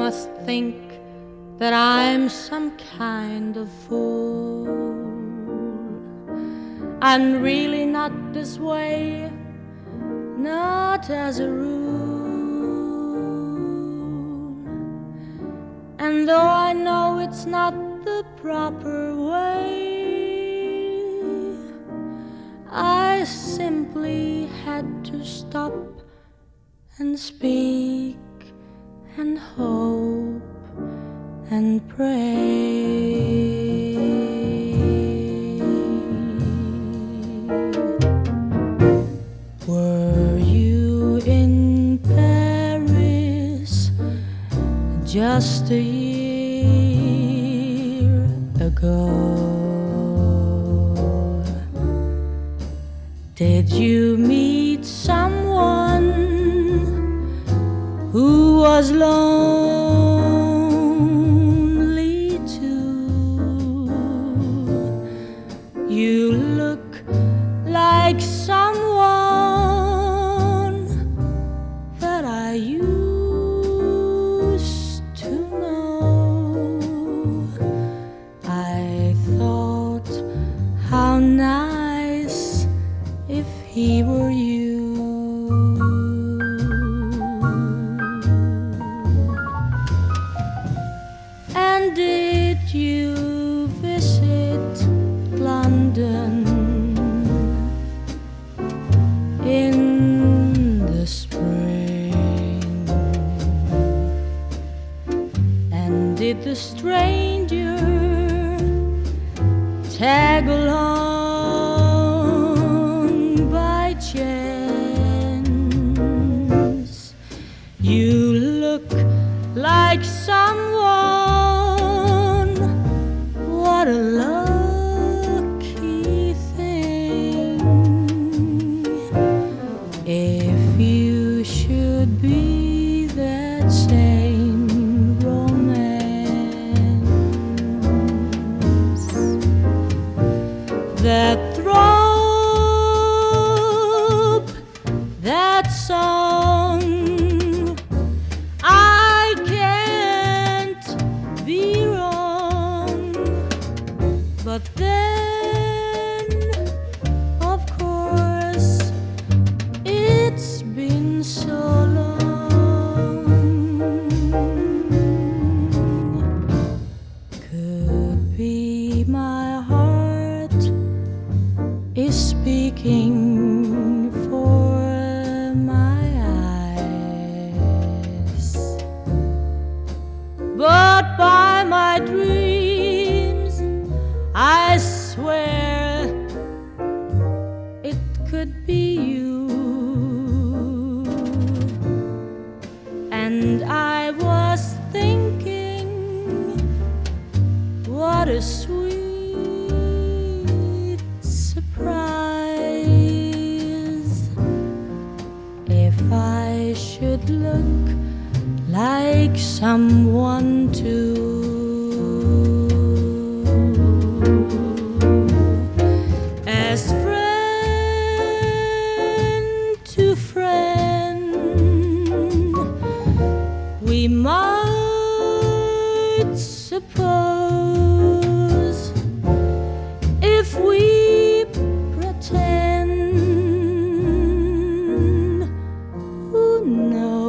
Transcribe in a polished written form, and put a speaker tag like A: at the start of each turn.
A: must think that I'm some kind of fool. I'm really not this way, not as a rule. And though I know it's not the proper way, I simply had to stop and speak and hope and pray. Were you in Paris just a year ago? Did you meet someone who was lonely too? You look like someone that I used to know. I thought, how nice if he were you. And did you visit London in the spring? And did the stranger tag along by chance? You look like someone, what a lucky thing. If you should be that same romance, that throb, that song, I can't be wrong. But then, of course, it's been so long. Could be my heart is speaking for my eyes, but by my dreams I swear it could be you. And I was thinking, what a sweet surprise if I should look like someone too. As friend to friend, we might suppose, if we pretend, who knows?